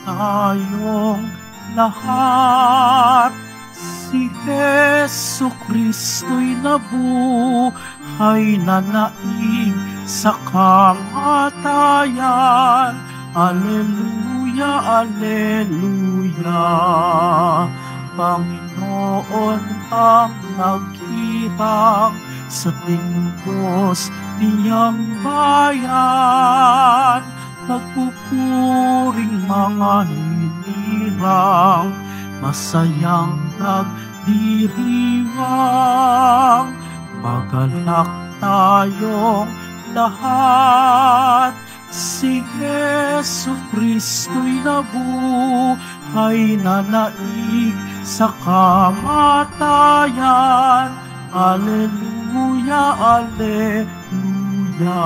tayong lahat. Si Jesucristo'y nabuhay na naig sa kamatayan. Alleluia, alleluia. Panginoon ang naghirang sa tingos niyang bayan. Nagpupuring mga hinirang, masayang nagdiriwang. Magalak tayong lahat. Si Jesucristo'y nabuhay na naig sa kamatayan. Alleluia, alleluia.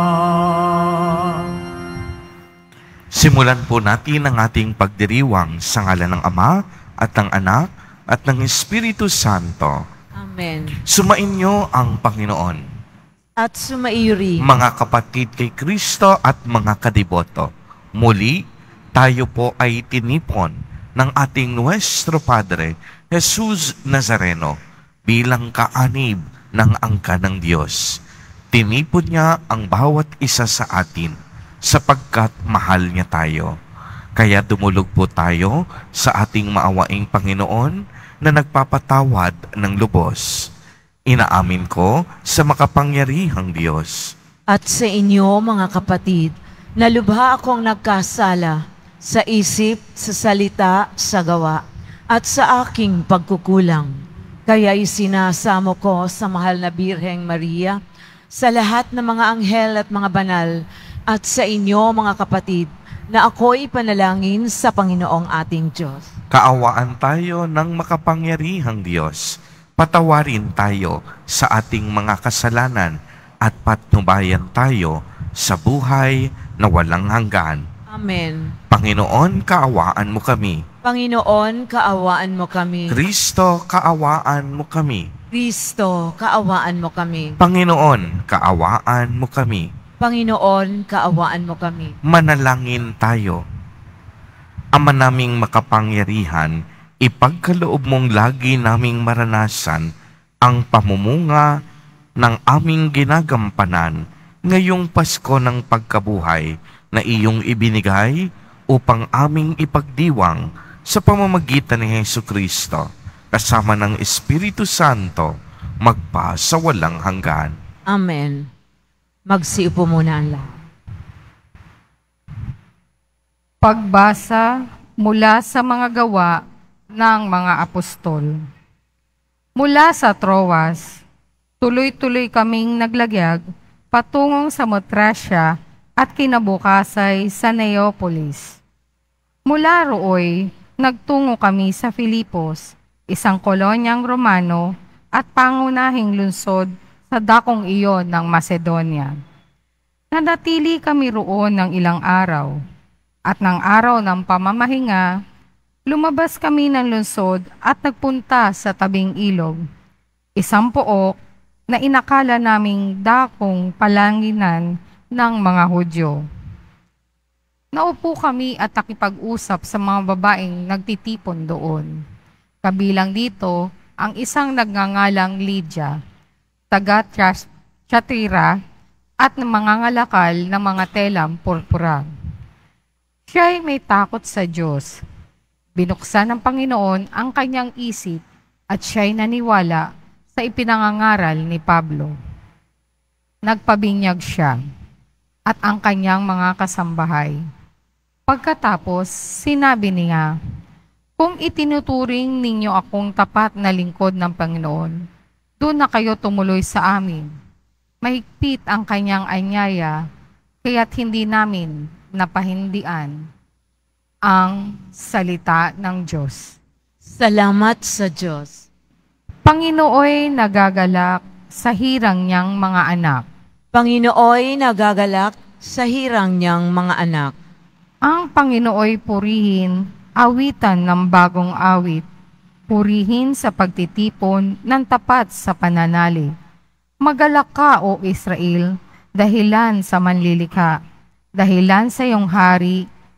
Simulan po natin ang ating pagdiriwang sa ngalan ng Ama at ng Anak at ng Espiritu Santo. Amen. Sumainyo ang Panginoon. At sumaiyo rin. Mga kapatid kay Kristo at mga kadiboto, muli tayo po ay tinipon ng ating Nuestro Padre, Jesus Nazareno, bilang kaanib ng angka ng Diyos. Tinipon niya ang bawat isa sa atin sapagkat mahal niya tayo. Kaya dumulog po tayo sa ating maawaing Panginoon na nagpapatawad ng lubos. Inaamin ko sa makapangyarihang Diyos at sa inyo, mga kapatid, na lubha akong nagkasala sa isip, sa salita, sa gawa, at sa aking pagkukulang. Kaya isinasamo ko sa mahal na Birheng Maria, sa lahat ng mga anghel at mga banal, at sa inyo, mga kapatid, na ako'y panalangin sa Panginoong ating Diyos. Kaawaan tayo ng makapangyarihang Diyos. Patawarin tayo sa ating mga kasalanan at patnubayan tayo sa buhay na walang hanggan. Amen. Panginoon, kaawaan mo kami. Panginoon, kaawaan mo kami. Kristo, kaawaan mo kami. Kristo, kaawaan mo kami. Panginoon, kaawaan mo kami. Panginoon, kaawaan mo kami. Manalangin tayo. Ama naming makapangyarihan, ipagkaloob mong lagi naming maranasan ang pamumunga ng aming ginagampanan ngayong Pasko ng pagkabuhay na iyong ibinigay upang aming ipagdiwang sa pamamagitan ni Jesucristo kasama ng Espiritu Santo magpa sa walang hanggan. Amen. Magsiupo muna ang lahat. Pagbasa mula sa mga gawa ng mga apostol. Mula sa Troas, tuloy-tuloy kaming naglagyag patungong sa Motrasya at kinabukasay sa Neapolis. Mula rooy, nagtungo kami sa Filipos, isang kolonyang Romano at pangunahing lungsod sa dakong iyon ng Macedonia. Nanatili kami roon ng ilang araw, at ng araw ng pamamahinga, lumabas kami ng lungsod at nagpunta sa tabing ilog, isang pook na inakala naming dakong palanginan ng mga Hudyo. Naupo kami at nakipag-usap sa mga babaeng nagtitipon doon. Kabilang dito ang isang nagngangalang Lydia, taga Thyatira at mangangalakal ng mga telang purpura. Siya'y may takot sa Diyos. Binuksan ng Panginoon ang kanyang isip at siya'y naniwala sa ipinangangaral ni Pablo. Nagpabinyag siya at ang kanyang mga kasambahay. Pagkatapos, sinabi niya, "Kung itinuturing ninyo akong tapat na lingkod ng Panginoon, doon na kayo tumuloy sa amin." Mahigpit ang kanyang anyaya, kaya't hindi namin napahindian ang salita ng Diyos. Salamat sa Diyos. Panginooy nagagalak sa hirang niyang mga anak. Panginooy nagagalak sa hirang niyang mga anak. Ang Panginooy purihin, awitan ng bagong awit. Purihin sa pagtitipon ng tapat sa pananalig. Magalak ka, O Israel, dahilan sa manlilikha. Dahilan sa iyong hari,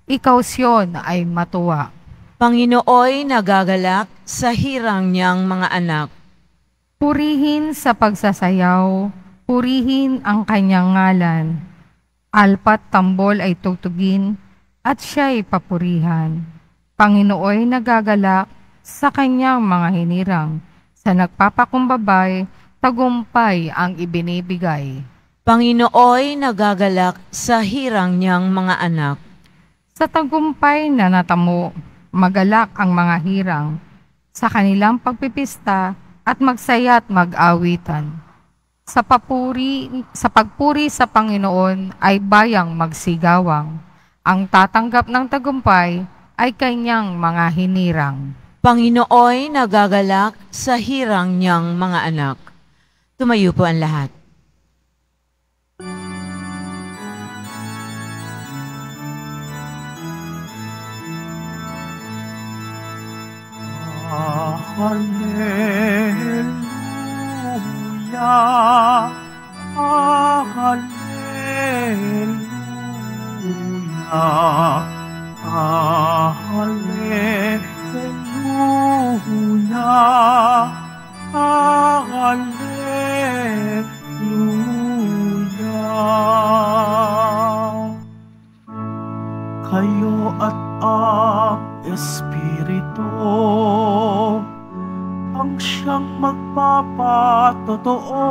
ikaw Siyon ay matuwa. Panginooy nagagalak sa hirang niyang mga anak. Purihin sa pagsasayaw, purihin ang kanyang ngalan. Alpat tambol ay tugtugin, at siya'y papurihan. Panginooy nagagalak sa kanyang mga hinirang. Sa nagpapakumbabay, tagumpay ang ibinibigay. Panginooy nagagalak sa hirang niyang mga anak. Sa tagumpay na natamo, magalak ang mga hirang. Sa kanilang pagpipista at magsaya't mag-awitan. Sa pagpuri sa Panginoon ay bayang magsigawang. Ang tatanggap ng tagumpay ay kanyang mga hinirang. Panginooy nagagalak sa hirang niyang mga anak. Tumayo po ang lahat. Hallelujah, hallelujah, hallelujah, hallelujah. Kayo at ang Espiritu ang siyang magpapatotoo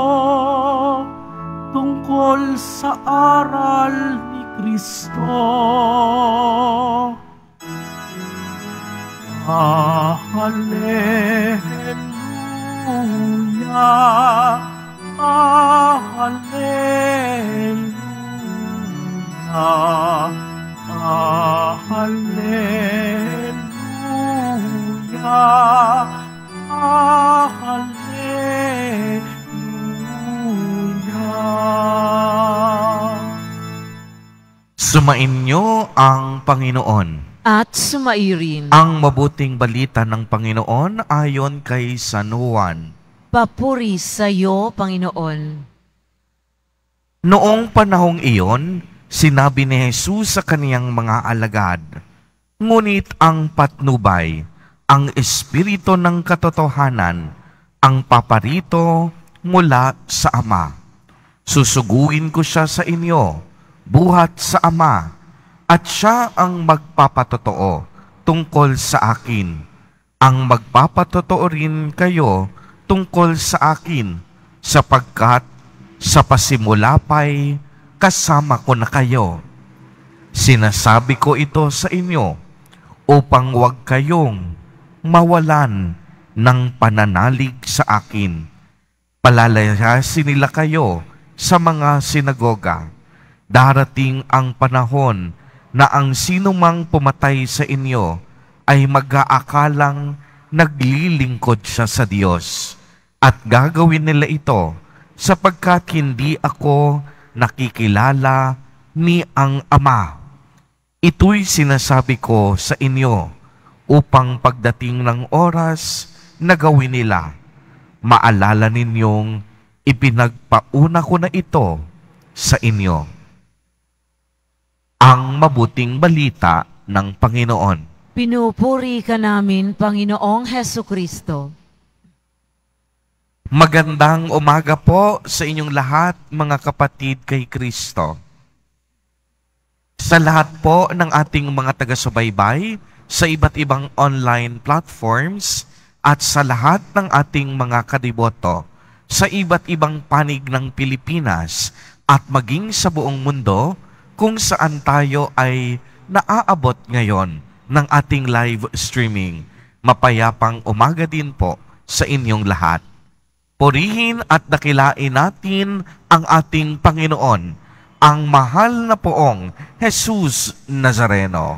tungkol sa aral ni Kristo. Hallelujah, hallelujah, hallelujah, hallelujah. Sumainyo ang Panginoon. At sumairin. Ang mabuting balita ng Panginoon ayon kay San Juan. Papuri sa iyo, Panginoon. Noong panahong iyon, sinabi ni Jesus sa kaniyang mga alagad, "Ngunit ang patnubay, ang Espiritu ng katotohanan, ang paparito mula sa Ama. Susuguin ko siya sa inyo, buhat sa Ama, at siya ang magpapatotoo tungkol sa akin. Ang magpapatotoo rin kayo tungkol sa akin, sapagkat sa pasimula pa'y kasama ko na kayo. Sinasabi ko ito sa inyo upang huwag kayong mawalan ng pananalig sa akin. Palalayasin nila kayo sa mga sinagoga. Darating ang panahon na ang sinumang pumatay sa inyo ay mag-aakalang naglilingkod siya sa Diyos. At gagawin nila ito sapagkat hindi ako nakikilala ni ang Ama. Ito'y sinasabi ko sa inyo upang pagdating ng oras na gawin nila, maalala ninyong ipinagpauna ko na ito sa inyo." Ang mabuting balita ng Panginoon. Pinupuri ka namin, Panginoong Hesukristo. Magandang umaga po sa inyong lahat, mga kapatid kay Kristo. Sa lahat po ng ating mga taga-subaybay sa iba't ibang online platforms at sa lahat ng ating mga kadiboto sa iba't ibang panig ng Pilipinas at maging sa buong mundo kung saan tayo ay naaabot ngayon ng ating live streaming. Mapayapang umaga din po sa inyong lahat. Purihin at dakilain natin ang ating Panginoon, ang mahal na poong Jesus Nazareno.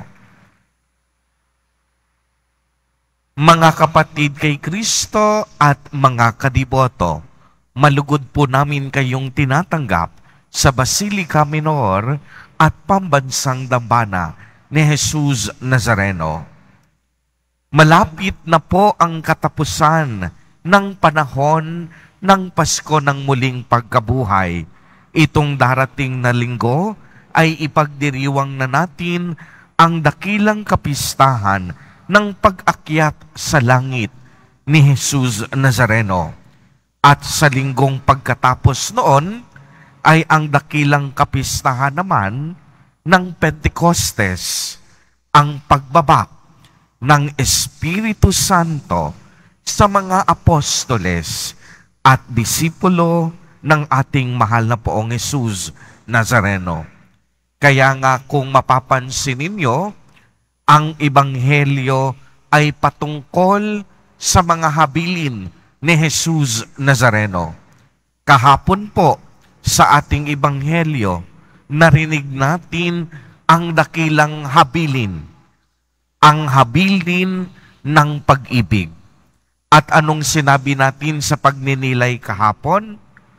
Mga kapatid kay Kristo at mga kadiboto, malugod po namin kayong tinatanggap sa Basilica Minor at Pambansang Dambana ni Jesus Nazareno. Malapit na po ang katapusan ng panahon ng Pasko ng muling pagkabuhay. Itong darating na linggo ay ipagdiriwang na natin ang dakilang kapistahan ng pag-akyat sa langit ni Jesus Nazareno. At sa linggong pagkatapos noon ay ang dakilang kapistahan naman ng Pentecostes, ang pagbaba ng Espiritu Santo sa mga apostoles at disipulo ng ating mahal na Poong Jesus Nazareno. Kaya nga kung mapapansin ninyo, ang Ebanghelyo ay patungkol sa mga habilin ni Jesus Nazareno. Kahapon po sa ating Ebanghelyo, narinig natin ang dakilang habilin, ang habilin ng pag-ibig. At anong sinabi natin sa pagninilay kahapon?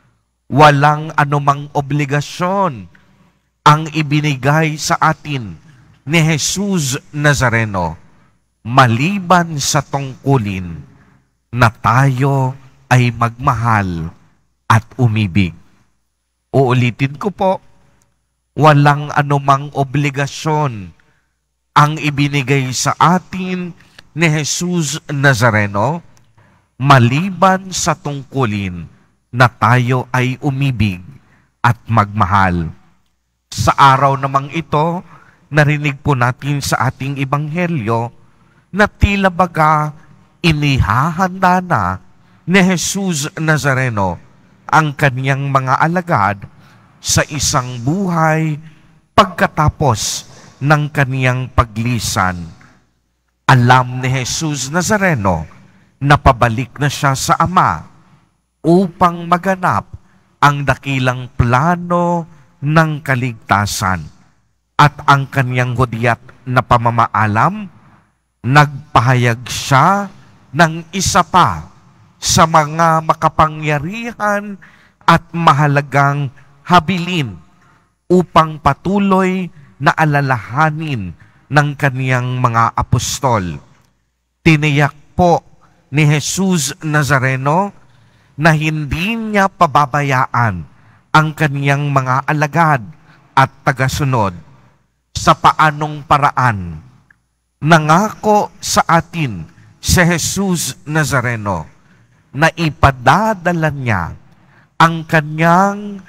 Walang anumang obligasyon ang ibinigay sa atin ni Jesus Nazareno maliban sa tungkulin na tayo ay magmahal at umibig. Uulitin ko po, walang anumang obligasyon ang ibinigay sa atin ni Jesus Nazareno maliban sa tungkulin na tayo ay umibig at magmahal. Sa araw namang ito, narinig po natin sa ating Ebanghelyo na tila baga inihahanda na ni Jesus Nazareno ang kaniyang mga alagad sa isang buhay pagkatapos ng kaniyang paglisan. Alam ni Jesus Nazareno na pabalik na siya sa Ama upang maganap ang dakilang plano ng kaligtasan. At ang kaniyang hudyat na pamamaalam, nagpahayag siya ng isa pa sa mga makapangyarihan at mahalagang habilin upang patuloy na alalahanin ng kaniyang mga apostol. Tiniyak po ni Jesus Nazareno na hindi niya pababayaan ang kaniyang mga alagad at tagasunod. Sa paanong paraan? Nangako sa atin si Jesus Nazareno na ipadadala niya ang kanyang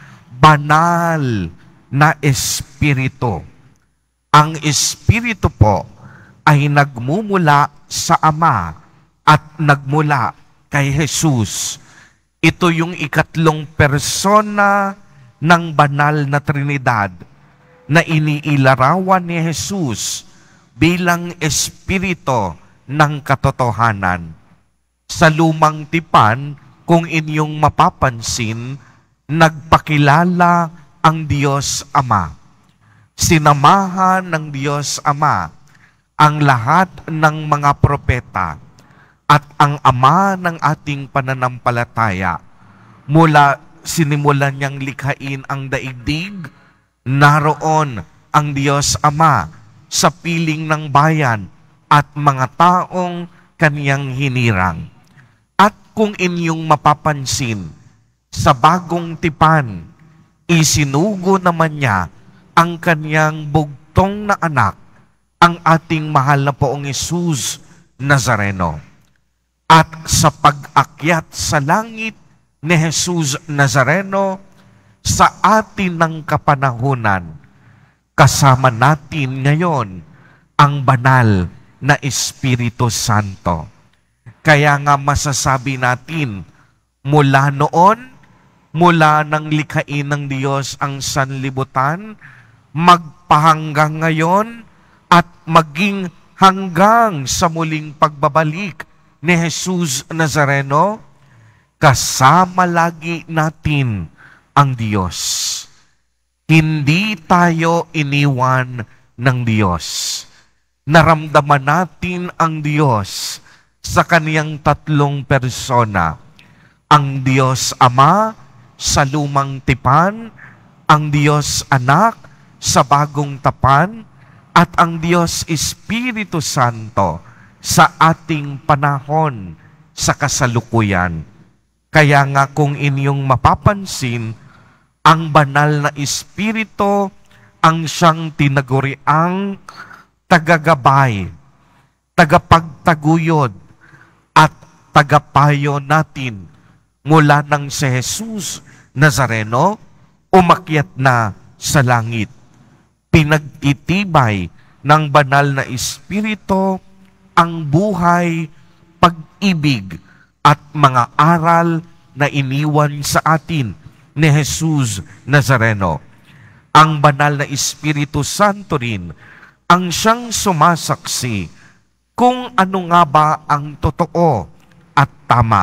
banal na Espiritu. Ang Espiritu po ay nagmumula sa Ama at nagmula kay Jesus. Ito yung ikatlong persona ng banal na Trinidad na iniilarawan ni Jesus bilang Espiritu ng katotohanan. Sa lumang tipan, kung inyong mapapansin, nagpakilala ang Diyos Ama. Sinamahan ng Diyos Ama ang lahat ng mga propeta at ang Ama ng ating pananampalataya. Mula sinimulan niyang likhain ang daigdig, naroon ang Diyos Ama sa piling ng bayan at mga taong kaniyang hinirang. At kung inyong mapapansin, sa bagong tipan, isinugo naman niya ang kaniyang bugtong na anak, ang ating mahal na Poong Jesus Nazareno. At sa pag-akyat sa langit ni Jesus Nazareno, sa atin ng kapanahunan, kasama natin ngayon ang banal na Espiritu Santo. Kaya nga masasabi natin, mula noon, mula nang likhain ng Diyos ang sanlibutan, magpahanggang ngayon, at maging hanggang sa muling pagbabalik ni Jesus Nazareno, kasama lagi natin ang Diyos. Hindi tayo iniwan ng Diyos. Naramdaman natin ang Diyos sa kaniyang tatlong persona. Ang Diyos Ama sa lumang tipan, ang Diyos Anak sa bagong tapan, at ang Diyos Espiritu Santo sa ating panahon sa kasalukuyan. Kaya nga kung inyong mapapansin, ang banal na Espiritu ang siyang tinaguriang tagagabay, tagapagtaguyod, at tagapayo natin mula nang si Jesus Nazareno umakyat na sa langit. Pinagtitibay ng banal na Espiritu ang buhay, pag-ibig at mga aral na iniwan sa atin ni Jesus Nazareno. Ang banal na Espiritu Santo rin ang siyang sumasaksi kung ano nga ba ang totoo at tama.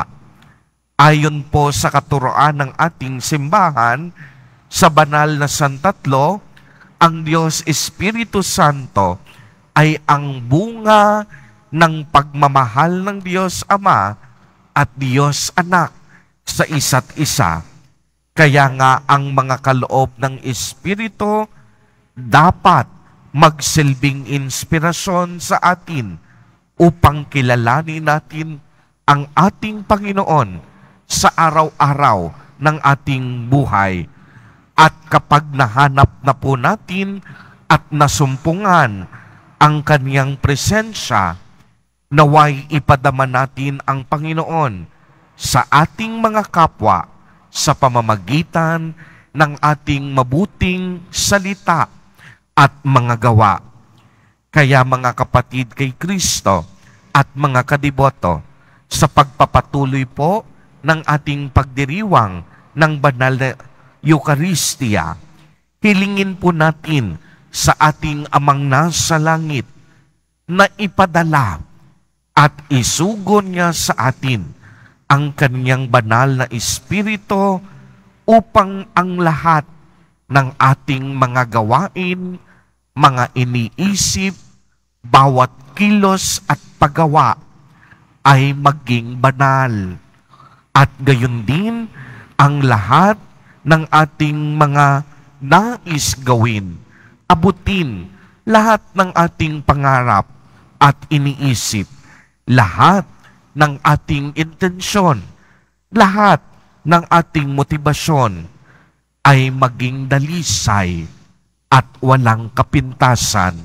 Ayon po sa katuroan ng ating simbahan, sa banal na Santatlo, ang Diyos Espiritu Santo ay ang bunga ng pagmamahal ng Diyos Ama at Diyos Anak sa isa't isa. Kaya nga ang mga kaloob ng Espiritu dapat magsilbing inspirasyon sa atin upang kilalanin natin ang ating Panginoon sa araw-araw ng ating buhay. At kapag nahanap na po natin at nasumpungan ang Kaniyang presensya, naway ipadama natin ang Panginoon sa ating mga kapwa sa pamamagitan ng ating mabuting salita at mga gawa. Kaya mga kapatid kay Kristo at mga kadiboto, sa pagpapatuloy po ng ating pagdiriwang ng banal na Eucharistia, hilingin po natin sa ating Amang nasa langit na ipadala at isugon niya sa atin ang Kaniyang banal na Espiritu upang ang lahat ng ating mga gawain, mga iniisip, bawat kilos at paggawa ay maging banal. At gayon din ang lahat ng ating mga nais gawin, abutin lahat ng ating pangarap at iniisip, lahat ng ating intensyon, lahat ng ating motibasyon ay maging dalisay at walang kapintasan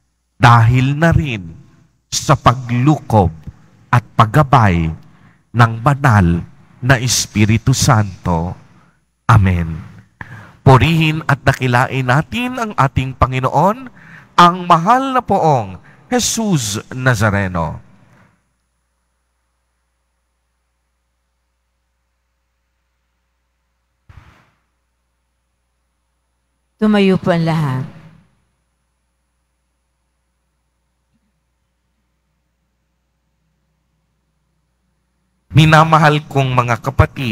dahil na rin sa paglukob at paggabay ng banal na Espiritu Santo. Amen. Purihin at dakilain natin ang ating Panginoon, ang mahal na poong Jesus Nazareno. Tumayo po ang lahat. Minamahal kong mga kapatid,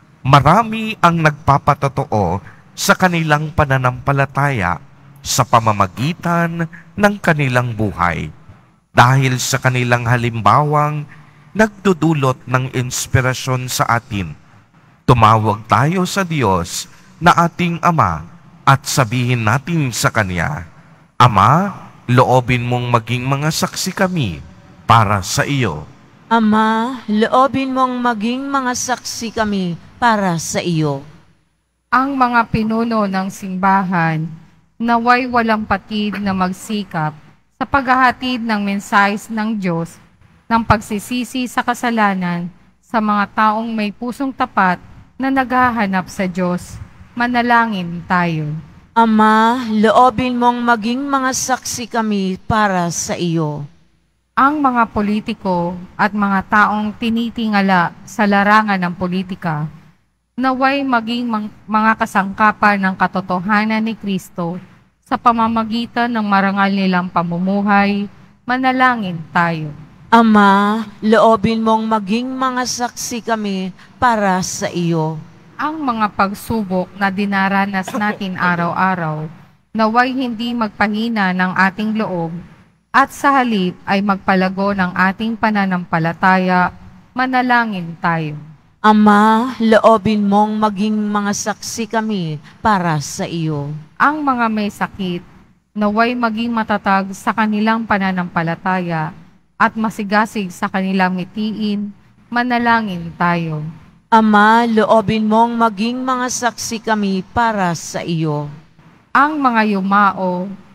marami ang nagpapatotoo sa kanilang pananampalataya sa pamamagitan ng kanilang buhay. Dahil sa kanilang halimbawang nagdudulot ng inspirasyon sa atin, tumawag tayo sa Diyos na ating Ama at sabihin natin sa Kanya, Ama, loobin mong maging mga saksi kami para sa iyo. Ama, loobin mong maging mga saksi kami para sa iyo. Ang mga pinuno ng simbahan, naway walang patid na magsikap sa paghahatid ng mensahes ng Diyos ng pagsisisi sa kasalanan sa mga taong may pusong tapat na naghahanap sa Diyos. Manalangin tayo. Ama, loobin mong maging mga saksi kami para sa iyo. Ang mga politiko at mga taong tinitingala sa larangan ng politika, naway maging mga kasangkapan ng katotohanan ni Kristo sa pamamagitan ng marangal nilang pamumuhay. Manalangin tayo. Ama, loobin mong maging mga saksi kami para sa iyo. Ang mga pagsubok na dinaranas natin araw-araw, naway hindi magpahina ng ating loob at sa halip ay magpalago ng ating pananampalataya. Manalangin tayo. Ama, loobin mong maging mga saksi kami para sa iyo. Ang mga may sakit, naway maging matatag sa kanilang pananampalataya at masigasig sa kanilang mitiin. Manalangin tayo. Ama, loobin mong maging mga saksi kami para sa iyo. Ang mga yumao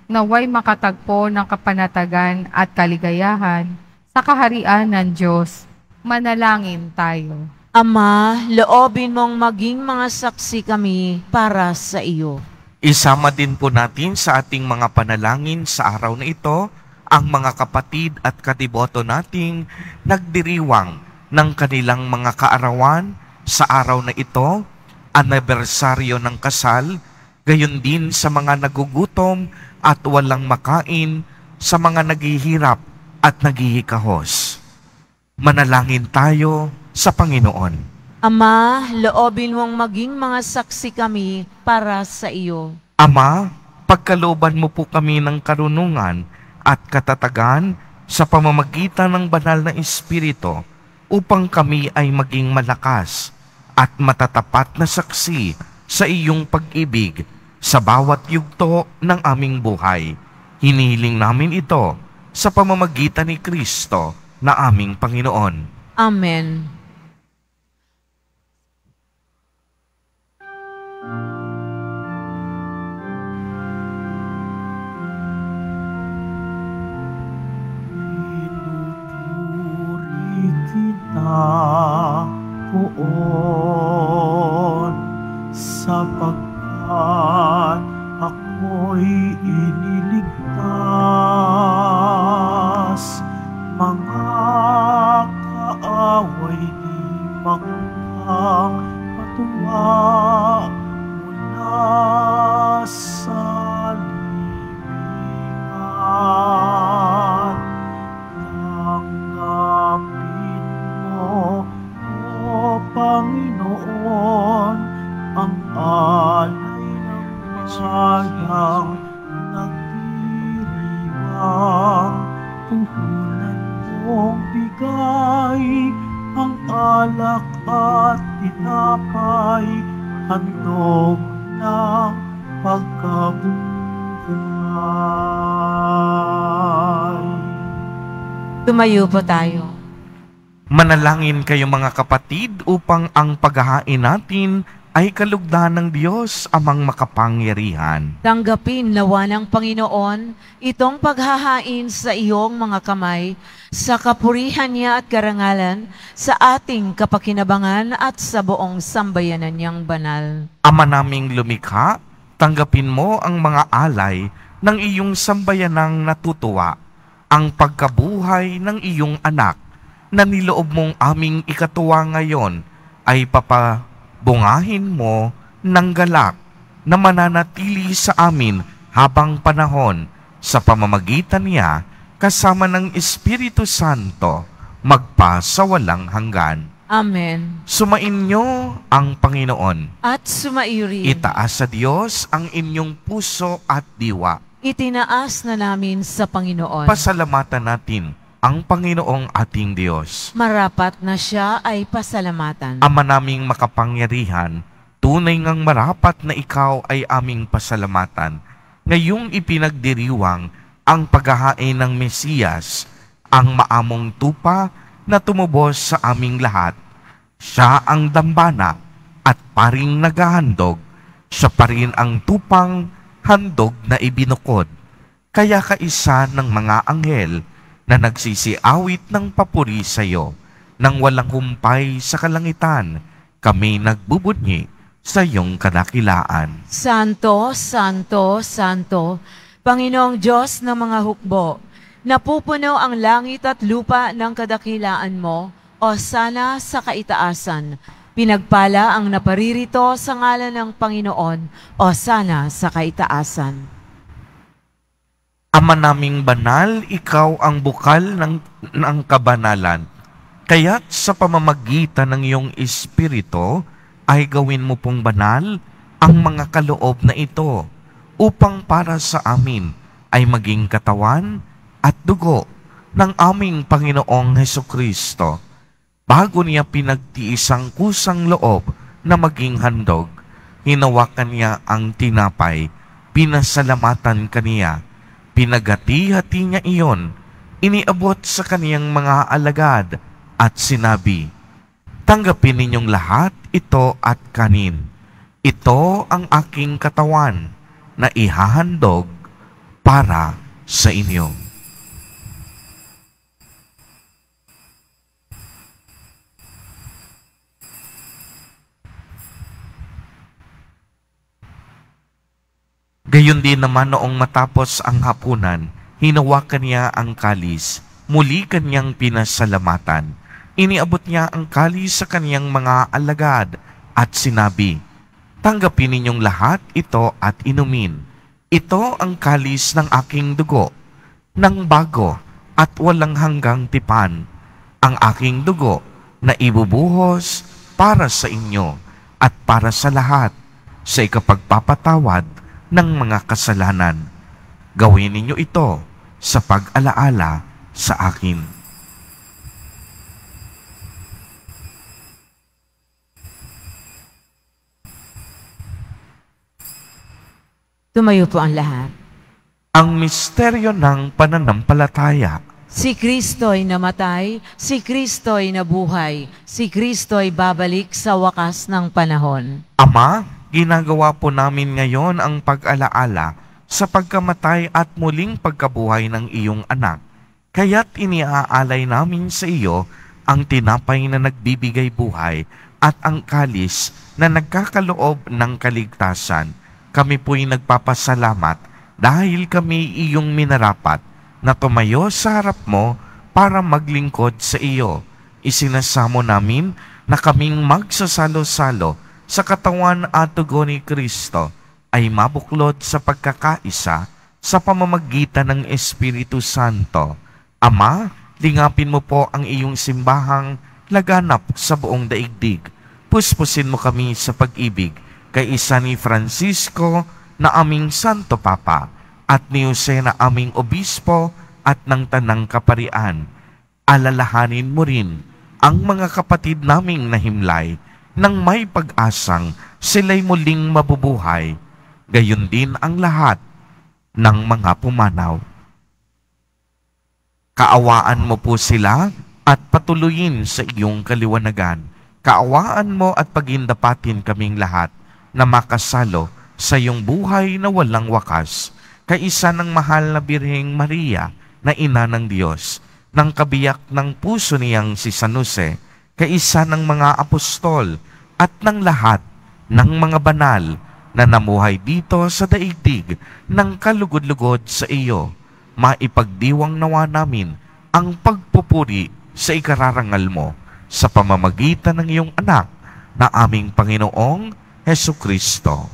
naway makatagpo ng kapanatagan at kaligayahan sa kaharian ng Diyos. Manalangin tayo. Ama, loobin mong maging mga saksi kami para sa iyo. Isama din po natin sa ating mga panalangin sa araw na ito ang mga kapatid at kadiboto nating nagdiriwang ng kanilang mga kaarawan sa araw na ito, anibersaryo ng kasal, gayon din sa mga nagugutom at walang makain, sa mga naghihirap at naghihikahos. Manalangin tayo sa Panginoon. Ama, loobin mong maging mga saksi kami para sa iyo. Ama, pagkalooban mo po kami ng karunungan at katatagan sa pamamagitan ng banal na Espiritu upang kami ay maging malakas at matatapat na saksi sa iyong pag-ibig sa bawat yugto ng aming buhay. Hinihiling namin ito sa pamamagitan ni Kristo na aming Panginoon. Amen. Pinupuri kita, Poon, sapagkat ako'y iniligtas. Mga kaaway di makapang patuwa mula sa libingan. Tanggapin mo, O Panginoon, ang alay ng sayang nagdiriwang. Puhunan mong bigay ang alak at tinapay, handog ng pagkabuhay. Tumayo po tayo. Manalangin kayo mga kapatid upang ang paghahain natin ay kalugdan ng Diyos amang makapangyarihan. Tanggapin nawa ng Panginoon itong paghahain sa iyong mga kamay, sa kapurihan niya at karangalan, sa ating kapakinabangan at sa buong sambayanan niyang banal. Ama naming lumikha, tanggapin mo ang mga alay ng iyong sambayanang natutuwa, ang pagkabuhay ng iyong anak na niloob mong aming ikatuwa ngayon ay papabungahin mo ng galak na mananatili sa amin habang panahon sa pamamagitan niya kasama ng Espiritu Santo magpa sa walang hanggan. Amen. Sumain niyo ang Panginoon. At sumairi. Itaas sa Diyos ang inyong puso at diwa. Itinaas na namin sa Panginoon. Pasalamatan natin ang Panginoong ating Diyos. Marapat na siya ay pasalamatan. Ama naming makapangyarihan, tunay ngang marapat na ikaw ay aming pasalamatan. Ngayong ipinagdiriwang ang paghahain ng Mesiyas, ang maamong tupa na tumubos sa aming lahat. Siya ang dambana at paring naghahandog. Siya pa rin ang tupang handog na ibinukod. Kaya kaisa ng mga anghel na nagsisiawit ng papuri sa iyo, nang walang humpay sa kalangitan, kami nagbubunyi sa iyong kadakilaan. Santo, Santo, Santo, Panginoong Diyos ng mga hukbo, napupuno ang langit at lupa ng kadakilaan mo, o sana sa kaitaasan. Pinagpala ang naparirito sa ngalan ng Panginoon, o sana sa kaitaasan. Ama naming banal, ikaw ang bukal ng kabanalan. Kaya't sa pamamagitan ng iyong Espiritu, ay gawin mo pong banal ang mga kaloob na ito, upang para sa amin ay maging katawan at dugo ng aming Panginoong Hesukristo. Bago niya pinagtiis ang kusang loob na maging handog, hinawakan niya ang tinapay, pinasalamatan kaniya, pinagati-hati niya iyon, iniabot sa kaniyang mga alagad at sinabi, "Tanggapin ninyong lahat ito at kanin. Ito ang aking katawan na ihahandog para sa inyo. Gayon din naman noong matapos ang hapunan, hinawakan niya ang kalis, muli kanyang pinasalamatan. Iniabot niya ang kalis sa kanyang mga alagad at sinabi, "Tanggapin ninyong lahat ito at inumin. Ito ang kalis ng aking dugo, ng bago at walang hanggang tipan, ang aking dugo na ibubuhos para sa inyo at para sa lahat sa ikapagpapatawad ng mga kasalanan. Gawin ninyo ito sa pag-alaala sa akin." Tumayo po ang lahat. Ang misteryo ng pananampalataya. Si Kristo'y namatay, si Kristo'y nabuhay, si Kristo'y babalik sa wakas ng panahon. Ama, ginagawa po namin ngayon ang pag-alaala sa pagkamatay at muling pagkabuhay ng iyong anak. Kaya't iniaalay namin sa iyo ang tinapay na nagbibigay buhay at ang kalis na nagkakaloob ng kaligtasan. Kami po'y nagpapasalamat dahil kami iyong minarapat na tumayo sa harap mo para maglingkod sa iyo. Isinasamo namin na kaming magsasalo-salo sa katawan at dugo ni Kristo ay mabuklod sa pagkakaisa sa pamamagitan ng Espiritu Santo. Ama, lingapin mo po ang iyong simbahang laganap sa buong daigdig. Puspusin mo kami sa pag-ibig kay isa ni Francisco na aming Santo Papa at ni Jose na aming Obispo at ng Tanang Kaparian. Alalahanin mo rin ang mga kapatid naming nahimlay nang may pag-asang sila'y muling mabubuhay. Gayon din ang lahat ng mga pumanaw. Kaawaan mo po sila at patuloyin sa iyong kaliwanagan. Kaawaan mo at pagindapatin kaming lahat na makasalo sa iyong buhay na walang wakas, kaisa ng mahal na Birheng Maria na ina ng Diyos, ng kabiyak ng puso niyang si San Jose, kaisa ng mga apostol at ng lahat ng mga banal na namuhay dito sa daigdig ng kalugod-lugod sa iyo. Maipagdiwang nawa namin ang pagpupuri sa ikararangal mo sa pamamagitan ng iyong anak na aming Panginoong Hesukristo.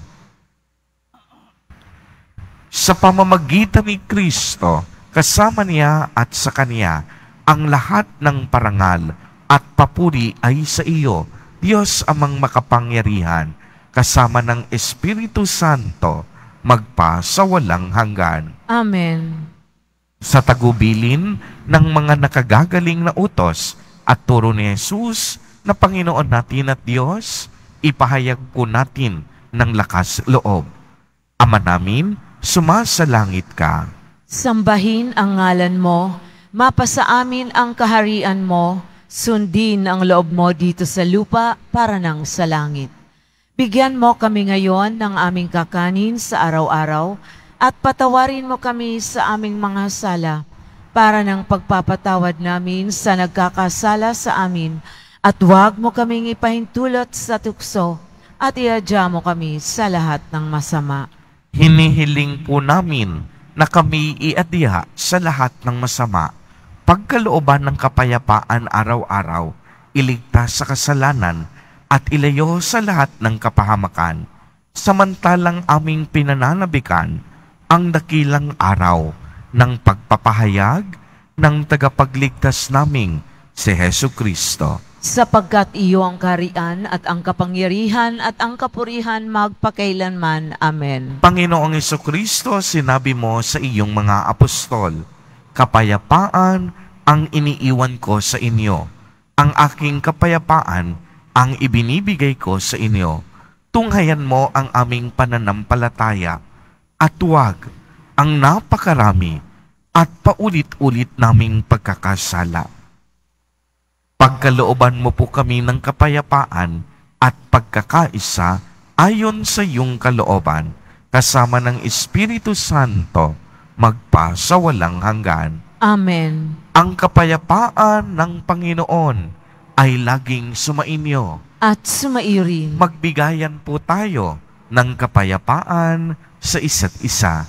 Sa pamamagitan ni Kristo, kasama niya at sa Kanya, ang lahat ng parangal at papuri ay sa iyo, Diyos amang makapangyarihan, kasama ng Espiritu Santo, magpa sa walang hanggan. Amen. Sa tagubilin ng mga nakagagaling na utos at turo ni Jesus na Panginoon natin at Diyos, ipahayag po natin ng lakas loob. Ama namin, sumasalangit ka. Sambahin ang ngalan mo, mapasa amin ang kaharian mo, sundin ang loob mo dito sa lupa para nang sa langit. Bigyan mo kami ngayon ng aming kakanin sa araw-araw at patawarin mo kami sa aming mga sala para ng pagpapatawad namin sa nagkakasala sa amin at huwag mo kaming ipahintulot sa tukso at iadya mo kami sa lahat ng masama. Hinihiling po namin na kami iadya sa lahat ng masama, pagkalooban ng kapayapaan araw-araw, iligtas sa kasalanan at ilayo sa lahat ng kapahamakan, samantalang aming pinananabikan ang dakilang araw ng pagpapahayag ng tagapagligtas naming si Hesukristo. Sapagkat iyo ang kaharian at ang kapangyarihan at ang kapurihan magpakailanman. Amen. Panginoong Hesukristo, sinabi mo sa iyong mga apostol, kapayapaan ang iniiwan ko sa inyo. Ang aking kapayapaan ang ibinibigay ko sa inyo. Tunghayan mo ang aming pananampalataya at huwag ang napakarami at paulit-ulit naming pagkakasala. Pagkalooban mo po kami ng kapayapaan at pagkakaisa ayon sa iyong kalooban, kasama ng Espiritu Santo, magpasawalang hanggan. Amen. Ang kapayapaan ng Panginoon ay laging sumainyo. At sumairin. Magbigayan po tayo ng kapayapaan sa isa't isa.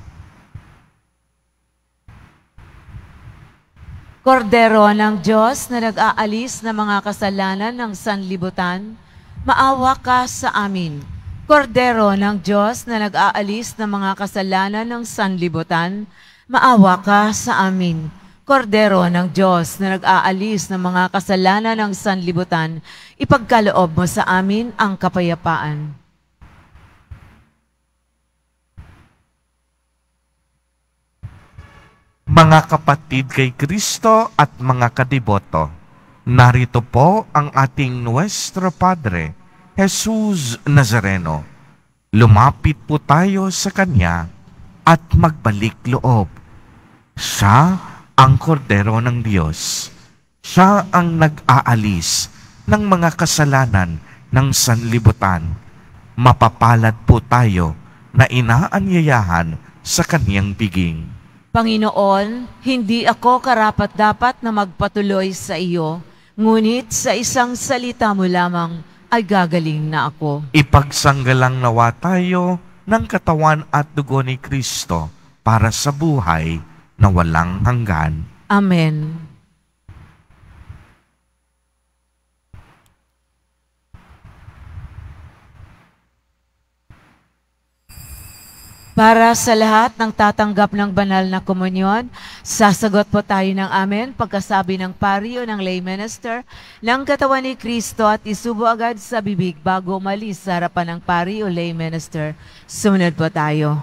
Kordero ng Diyos na nag-aalis ng mga kasalanan ng sanlibutan, maawa ka sa amin. Kordero ng Diyos na nag-aalis ng mga kasalanan ng sanlibutan, maawa ka sa amin. Kordero ng Diyos na nag-aalis ng mga kasalanan ng sanlibutan, ipagkaloob mo sa amin ang kapayapaan. Mga kapatid kay Kristo at mga kadiboto, narito po ang ating Nuestro Padre, Jesus Nazareno. Lumapit po tayo sa Kanya at magbalik loob. Siya ang kordero ng Diyos. Siya ang nag-aalis ng mga kasalanan ng sanlibutan. Mapapalad po tayo na inaanyayahan sa Kaniyang piging. Panginoon, hindi ako karapat-dapat na magpatuloy sa iyo, ngunit sa isang salita mo lamang ay gagaling na ako. Ipagsanggalang nawa tayo ng katawan at dugo ni Kristo para sa buhay na walang hanggan. Amen. Para sa lahat ng tatanggap ng banal na komunyon, sasagot po tayo ng amen pagkasabi ng pari o ng lay minister ng katawan ni Kristo at isubo agad sa bibig bago umalis sa harapan ng pari o lay minister. Sumunod po tayo.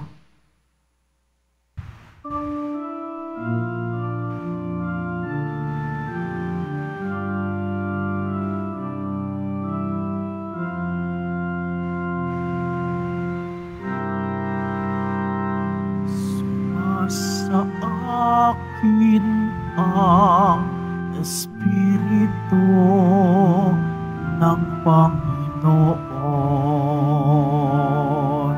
Sa akin ang Espiritu ng Panginoon.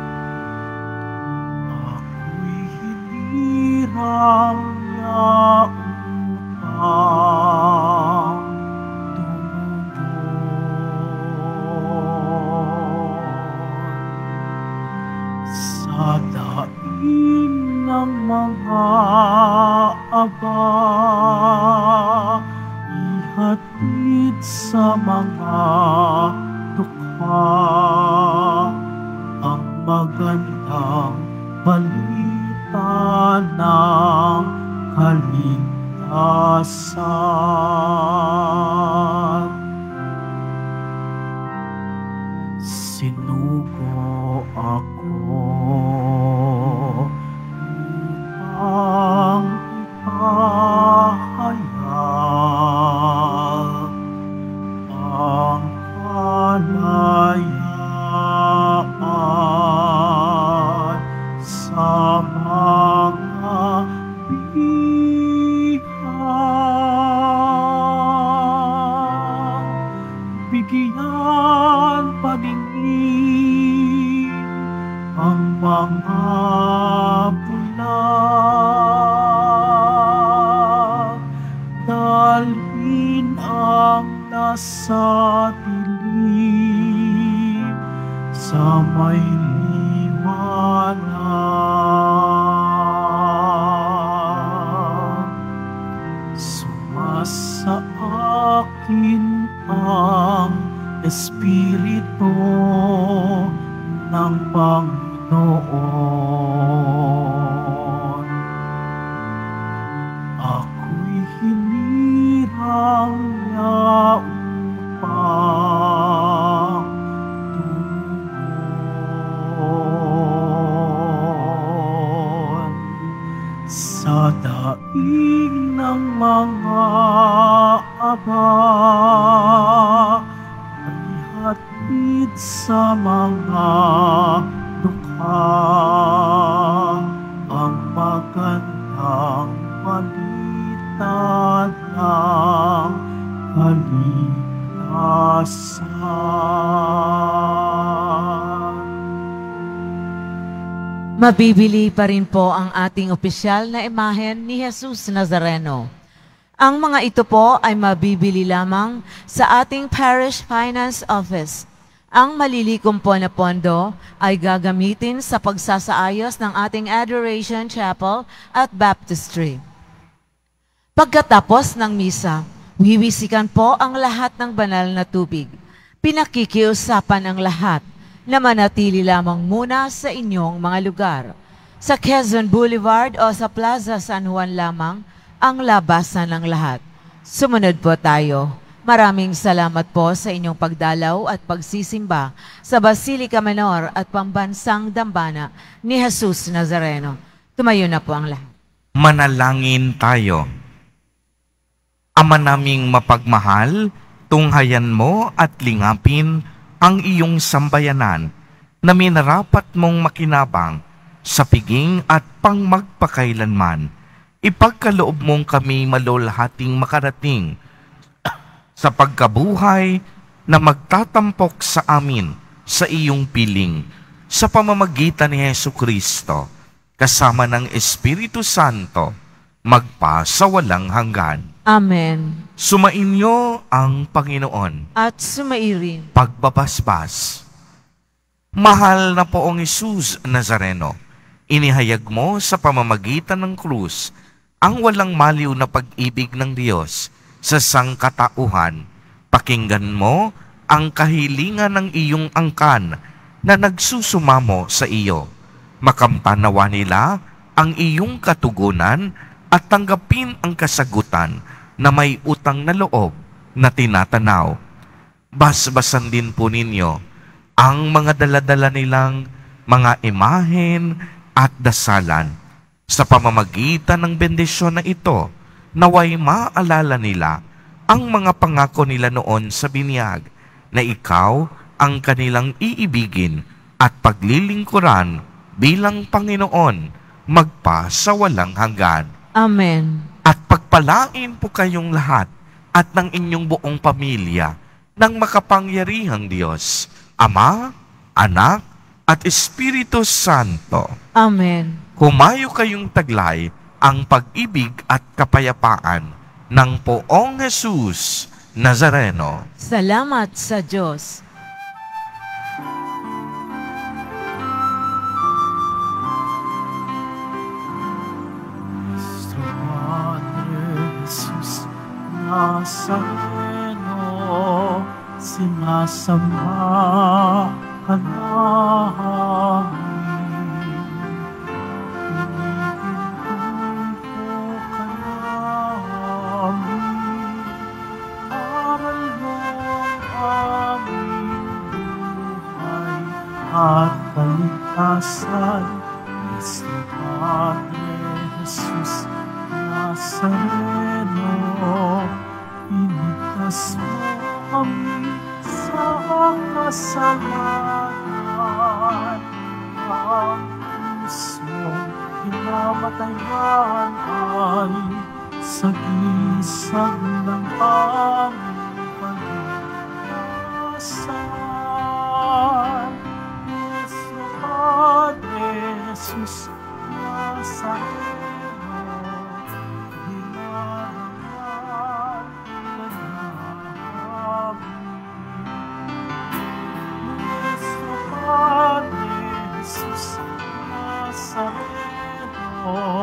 Ako'y hinirang niya upang tumugon sa daing ng mga aba, ihatid sa mga dukha ang magandang balita ng kaligtasan. Sinugo ako ang ipahayag ang kalayaan sa mga bihag. Bigyan paningin ang mga dalhin ang nasa dilim sa may liwanag. Sumasa akin ang Espiritu ng Panginoon. Ako'y hinirang niya upang tumugon sa daing ng mga aba, ihatid sa mga dukha ang magandang balita ng kaligtasan. Mabibili pa rin po ang ating opisyal na imahen ni Jesus Nazareno. Ang mga ito po ay mabibili lamang sa ating Parish Finance Office. Ang malilikom po na pondo ay gagamitin sa pagsasaayos ng ating Adoration Chapel at Baptistry. Pagkatapos ng misa, wiwisikan po ang lahat ng banal na tubig. Pinakikiusapan ang lahat na manatili lamang muna sa inyong mga lugar. Sa Quezon Boulevard o sa Plaza San Juan lamang ang labasan ng lahat. Sumunod po tayo. Maraming salamat po sa inyong pagdalaw at pagsisimba sa Basilica Menor at Pambansang Dambana ni Jesus Nazareno. Tumayo na po ang lahat. Manalangin tayo. Ama naming mapagmahal, tunghayan mo at lingapin ang iyong sambayanan na minarapat mong makinabang sa piging at pangmagpakailanman. Ipagkaloob mong kami malulhating makarating sa pagkabuhay na magtatampok sa amin sa iyong piling sa pamamagitan ni Jesucristo kasama ng Espiritu Santo magpa sa walang hanggan. Amen. Sumainyo ang Panginoon. At sumairin. Pagbabasbas. Mahal na poong Jesus Nazareno, inihayag mo sa pamamagitan ng krus ang walang maliw na pag-ibig ng Diyos sa sangkatauhan. Pakinggan mo ang kahilingan ng iyong angkan na nagsusumamo sa iyo. Makamtanawa nila ang iyong katugunan at tanggapin ang kasagutan na may utang na loob na tinatanaw. Basbasan din po ninyo ang mga daladala nilang mga imahen at dasalan. Sa pamamagitan ng bendisyon na ito, naway maalala nila ang mga pangako nila noon sa binyag na ikaw ang kanilang iibigin at paglilingkuran bilang Panginoon magpa sa walang hanggan. Amen. At pagpalain po kayong lahat at ng inyong buong pamilya ng makapangyarihang Diyos, Ama, Anak, at Espiritu Santo. Amen. Humayo kayong taglay ang pag-ibig at kapayapaan ng poong Jesus Nazareno. Salamat sa Diyos. Nazareno, sinasamba ka namin. Iniintulpo ka namin. Aral mo ang aming buhay at kaligtasan. Cristo Padre Jesus Nazareno, iligtas mo kami sa kasalanan. Ang pusong pinamatayan ay sagisag ng aming kaligtasan. Cristo Padre Jesus Nazareno, hinarangan ka namin. Cristo Padre Jesus Nazareno,